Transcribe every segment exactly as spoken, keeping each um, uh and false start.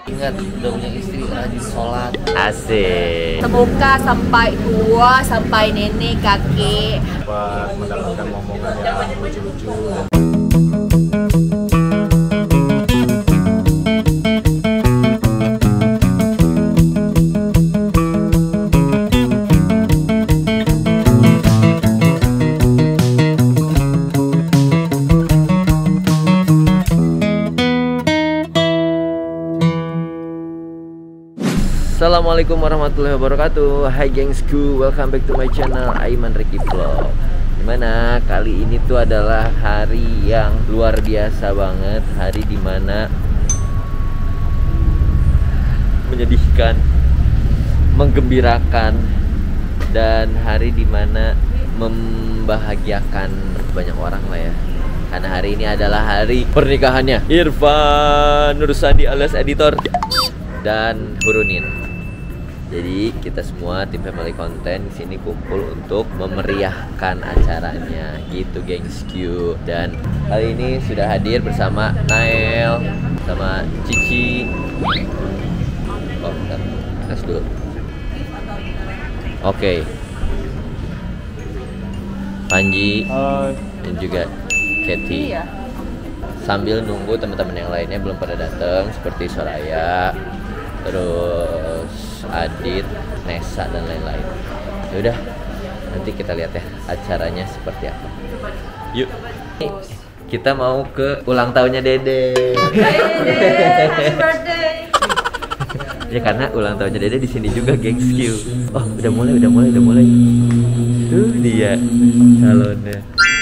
Ingat, udah punya istri, rajin sholat. Asik. Semoga sampai tua, sampai nenek, kakek dapat mendapatkan momongan yang lucu-lucu dan Assalamualaikum warahmatullahi wabarakatuh. Hai gengsku, welcome back to my channel Aiman Ricky Vlog. Dimana kali ini tuh adalah hari yang luar biasa banget. Hari dimana menyedihkan, menggembirakan, dan hari dimana membahagiakan banyak orang lah ya. Karena hari ini adalah hari pernikahannya Irfan Nursandi alias editor dan Hurunin. Jadi kita semua tim family content di sini kumpul untuk memeriahkan acaranya gitu gengsku. Dan kali ini sudah hadir bersama Nael sama Cici. Oh, bentar. Tes dulu. Oke. Panji dan juga Katy. Iya. Sambil nunggu teman-teman yang lainnya belum pada datang seperti Soraya, terus Adit, Nesa dan lain-lain. Ya udah, nanti kita lihat ya acaranya seperti apa. Yuk. Kita mau ke ulang tahunnya Dede. Dede, happy birthday. Ya karena ulang tahunnya Dede di sini juga gengsku. Oh, udah mulai, udah mulai, udah mulai. Tuh dia calonnya.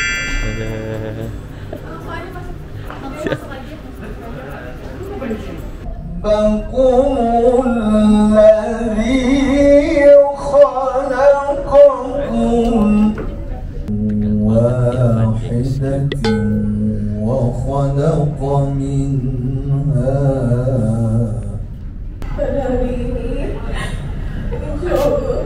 Bangkum alladhi khalaqakum wahidatin wa khalaqa minha. Pada hari ini, insya Allah,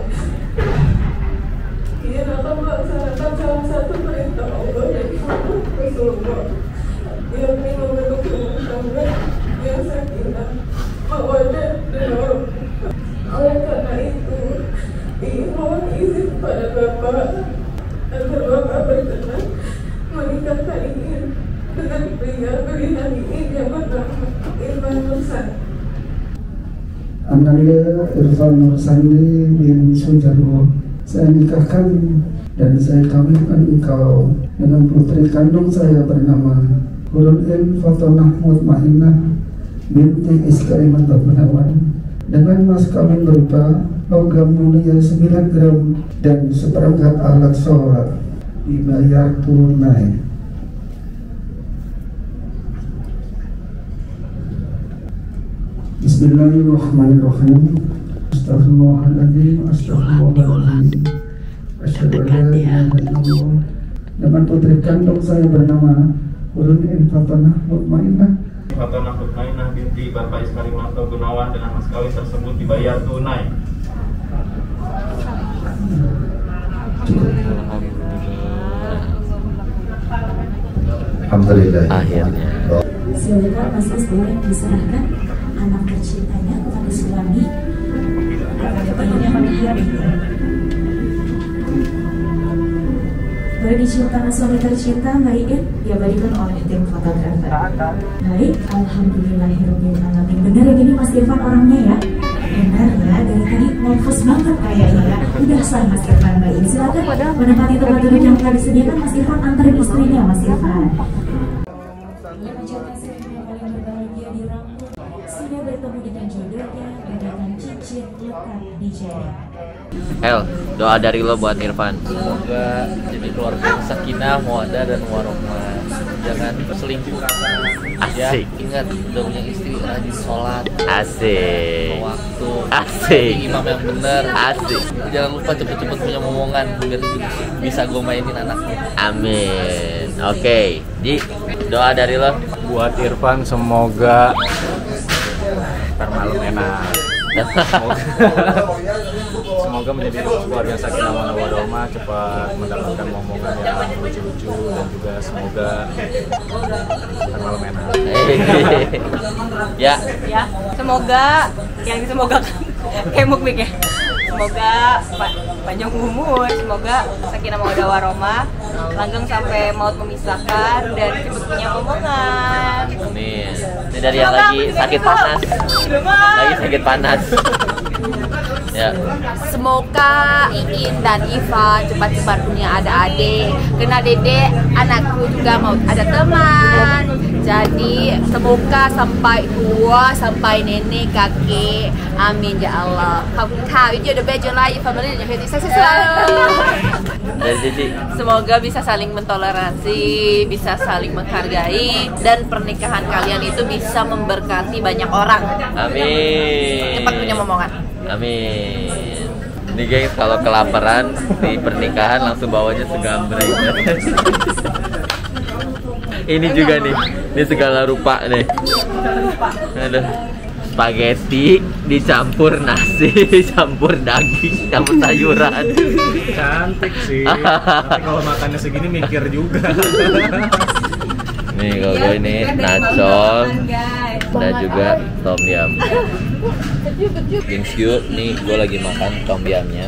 Ian akan melaksanakan salah satu perintah Allah dan Rasulullah, yakni membentuk rumah tangga yang sakinah, mawaddah dan warahmah. Oleh karena itu, ingin mohon izin pada Bapak agar Bapak berkenan menikahkan Ian dengan pria pilihan Ian yang bernama Irfan Nursandi. Analia Irfan Nursandi bin Sujarwo. Saya nikahkan dan saya kawinkan engkau dengan putri kandung saya bernama Hurunin Fatonah Mutmainah binti Iskariman Gunawan dengan mas kawin berupa logam mulia sembilan gram dan seperangkat alat sholat dibayar tunai. Bismillahirrahmanirrahim. Astagfirullahaladzim. Astagfirullahaladzim. Asyhadu an la ilaha illallah. Dengan putri kandung saya bernama Hurunin Fatonah Mutmainah Fatonah Mutmainah binti Bapak Iskarimanto Gunawan dengan mas kawin tersebut dibayar tunai. Alhamdulillah. Akhirnya. Silakan Mas Is boleh diserahkan anak tercintanya kepada suami. Boleh diciumkan suami tercinta Mbak Iin, diabadikan oleh tim fotografer. Baik, alhamdulillahirobbil alamin. Bener ya gini Mas Irfan orangnya ya? Benar ya, dari tadi nervous banget kayaknya ya. Udah sah Mas Irfan Mbak Iin. Silakan menempati tempat duduk yang telah disediakan. Mas Irfan antarin istrinya Mas Irfan. Sudah bertemu dengan jodohnya, dengan cincin lekat di jari. El, doa dari lo buat Irfan. Semoga jadi keluarga yang sakinah, mawaddah dan warahmah. Jangan selingkuh. Ya, Asik. ingat, udah punya istri, rajin sholat. Asik. Waktu. Asik. Imam yang benar. Asik. Jangan lupa cepet-cepet punya momongan biar bisa gue mainin anaknya. Amin. Oke, Ji, doa dari lo. Buat Irfan semoga ntar malam enak. Semoga, semoga menjadi keluarga sakinah mawaddah warahmah, cepat mendapatkan momongan yang lucu-lucu dan juga semoga ntar malam enak. Ya. Ya, semoga yang semoga kayak mukmik ya. Semoga pa panjang umur, semoga sakinah mawaddah warahmah, langgeng sampai maut memisahkan dan cepat punya omongan. Amin. Ini dari yang lagi sakit panas. Lagi sakit panas. Ya. Semoga Iin dan Iva cepat-cepat punya ada adik, kena dedek, anakku juga mau ada teman. Jadi semoga sampai tua, sampai nenek, kakek. Amin ya Allah. Kau itu udah belajar lagi family dan jadi saya selalu. Dari Cici. Semoga bisa saling mentoleransi, bisa saling menghargai, dan pernikahan kalian itu bisa memberkati banyak orang. Amin. Cepat punya omongan. Amin. Ini guys, kalau kelaparan di pernikahan langsung bawanya segambreng. Ini juga nih, ini segala rupa nih. Aduh, spaghetti dicampur nasi, campur daging, campur sayuran. Cantik sih. Tapi kalau makannya segini mikir juga. Nih kalau gue ini nachos dan juga tom yum. Thank you. Nih gue lagi makan tom yumnya.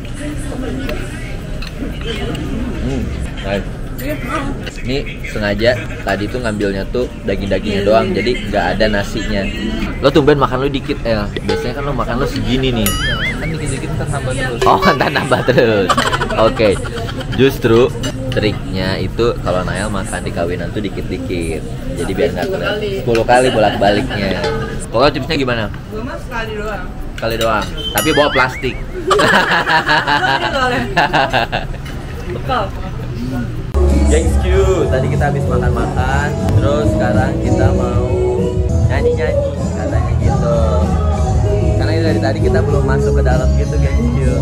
Hmm, nice. Ini sengaja tadi tuh ngambilnya tuh daging-dagingnya doang, jadi nggak ada nasinya. Lo tumben makan lo dikit, El. Biasanya kan lo makan lo segini nih. Kan dikit-dikit ntar nambah terus. Oh, ntar nambah terus. Oke, okay. Justru triknya itu kalau Nael makan di kawinan tuh dikit-dikit. Jadi biar nggak kena sepuluh kali bolak-baliknya. Kalau tipsnya gimana? Gue mah sekali doang. Sekali doang. Tapi bawa plastik. Bekal. Thank you. Tadi kita habis makan-makan, terus sekarang kita mau nyanyi-nyanyi katanya gitu. Karena dari tadi kita belum masuk ke dalam gitu, thank you.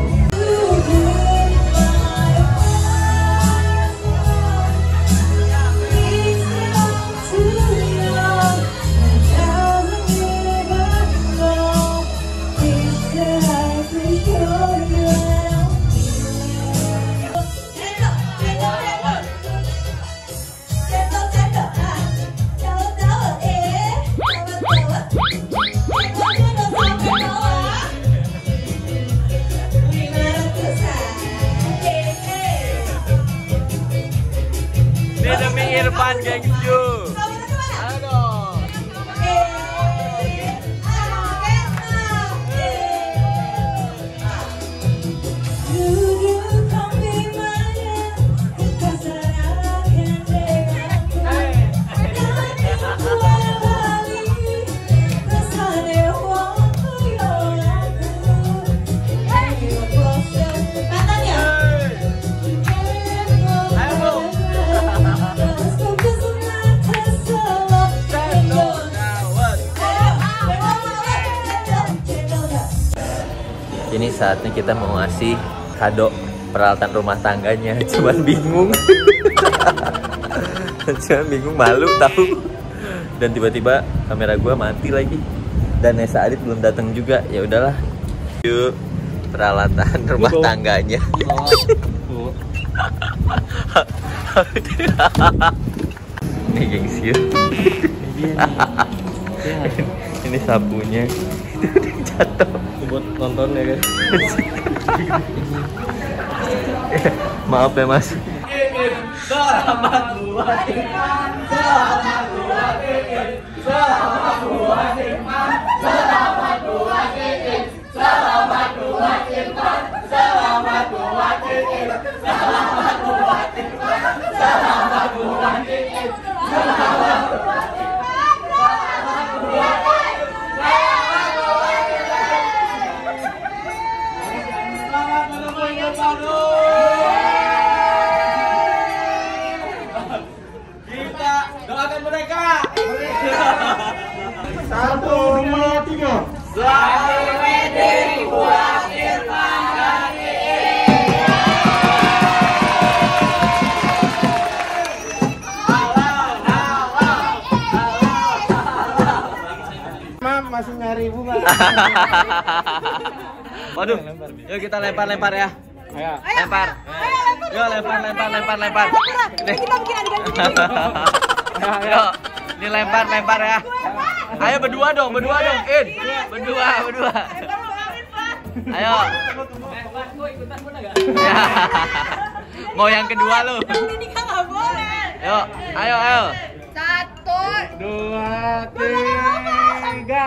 Ini demi Irfan, geng you. Aduh. Ini saatnya kita mau ngasih kado peralatan rumah tangganya. Cuman bingung. Cuman bingung, malu tahu. Dan tiba-tiba kamera gue mati lagi. Dan Nesa Adit belum datang juga. Ya udahlah. Yuk, peralatan rumah tangganya. Nih gengs yuk. Ini sapunya. Jatuh. Buat nonton ya guys. Maaf ya mas. Selamat buat Irfan, selamat buat Iin, selamat buat Irfan, selamat buat Iin, selamat buat Irfan, selamat buat Iin, selamat buat Irfan, selamat buat Iin, selamat buat kita doakan mereka. Satu, dua, tiga. Selamat wedding buat Irfan dan Iin. Mam masih nyari bunga. Waduh, yuk kita lempar-lempar ya. Ayo. Lempar. Yuk lempar, lempar, lempar, lempar. Kita bikin adegan. Yuk, ini lempar, lempar ya. Ayo berdua dong, berdua dong. In. Berdua, berdua. Ayo. Ya. Mau yang kedua lu. Ini kan nggak boleh. Ayo, ayo, ayo. Satu, Dua, tiga.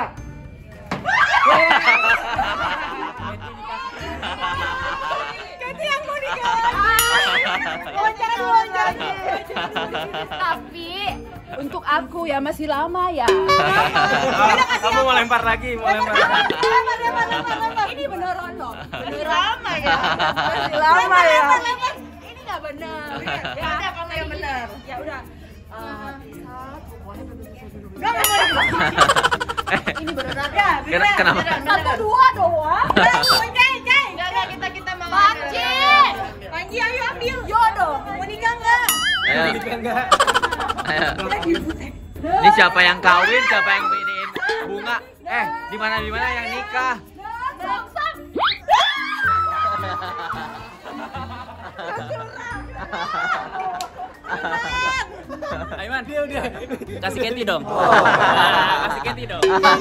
Kati yang mau nikah. Loncat, loncat. Tapi untuk aku ya masih lama ya. Kamu mau lempar lagi, mau lempar. Ini beneran loh. Beneran lama ya. Masih lama ya. Ini nggak benar. Ya udah kamu yang benar. Ya udah. Ini beneran ya. Kenapa? Satu dua doang. Jai, Jai. Enggak enggak kita kita mau. Panji. Panji ayo ambil. Yo dong. Mau nikah enggak? Ayo. Ayo. Ini siapa yang kawin, siapa yang iniin bunga? Eh, di mana di mana yang nikah? Aiman, dia udah. Kasih Keti dong. Nah, kasih Keti dong.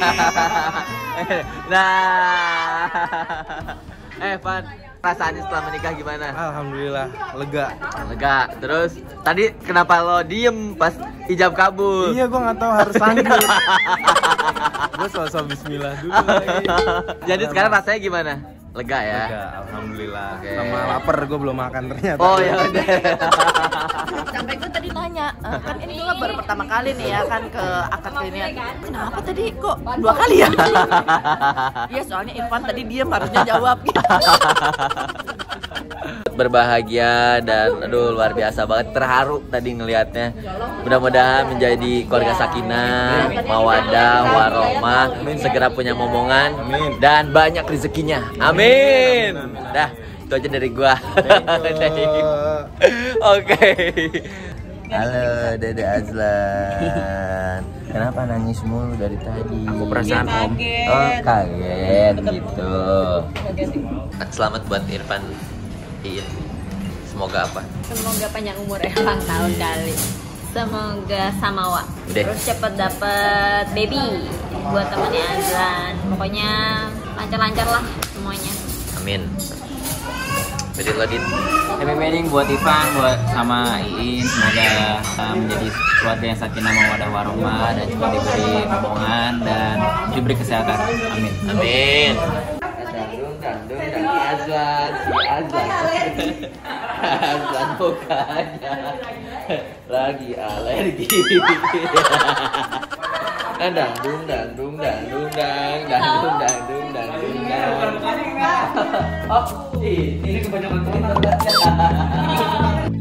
Nah. Eh, Van, perasaannya setelah menikah gimana? Alhamdulillah, lega. Lega. Terus tadi kenapa lo diem pas ijab kabul? Iya, gua nggak tahu harus lanjut. Gua sosok bismillah dulu lagi. Jadi sekarang rasanya gimana? Lega ya? Lega, alhamdulillah. Oke. Sama lapar gua belum makan ternyata. Oh ya udah. Sampai gue tadi nanya, eh, kan ini juga baru pertama kali nih ya kan ke akad ini. Kenapa tadi kok dua kali ya? Iya soalnya Irfan tadi diam harusnya jawab. Berbahagia dan aduh luar biasa banget, terharu tadi ngelihatnya. Mudah-mudahan menjadi keluarga sakinah, mawadah, warohmah, segera punya momongan dan banyak rezekinya. Amin. Dah, itu aja dari gua. Oke. Halo Dede Azlan. Kenapa nangis mulu dari tadi? Aku perasaan Om. Oh, kaget gitu. Selamat buat Irfan. Iin. Semoga apa? Semoga panjang umur ya, ulang tahun kali. Semoga samawa. Udah. Terus cepet dapet baby buat temennya Azlan. Pokoknya lancar-lancar lah semuanya. Amin. Jadi lo Din. Happy wedding buat Ivan, buat sama Iin. Semoga uh, menjadi keluarga yang sakinah mawaddah warohmah dan juga diberi momongan dan diberi kesehatan. Amin. Amin. Dandung, dandung, dandung Azlan, si Azlan. Azlan mukanya lagi alergi. Dandung, dandung, dandung, dang, dandung, dandung, dandung, dang. Oh, ini kebanyakan komentar.